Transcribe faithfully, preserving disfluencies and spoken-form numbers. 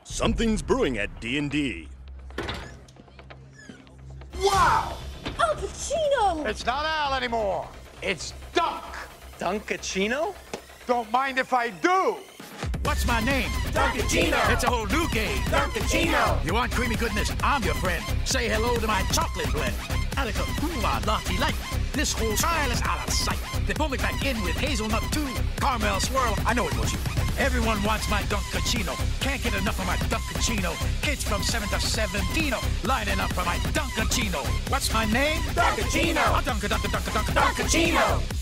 Something's brewing at D and D. Wow! Al Pacino! It's not Al anymore. It's Dunk. Dunkachino? Don't mind if I do. What's my name? Dunkachino! It's a whole new game. Dunkachino! You want creamy goodness? I'm your friend. Say hello to my chocolate blend. Alica, hula, lofty light. This whole style is out of sight. They pull me back in with hazelnut too. Caramel swirl. I know it was you. Everyone wants my Dunkachino. Can't get enough of my Dunkachino. Kids from seven to seventeen lining up for my Dunkachino. What's my name? Dunkachino! A Dunka Dunka Dunka Dunka Dunkachino!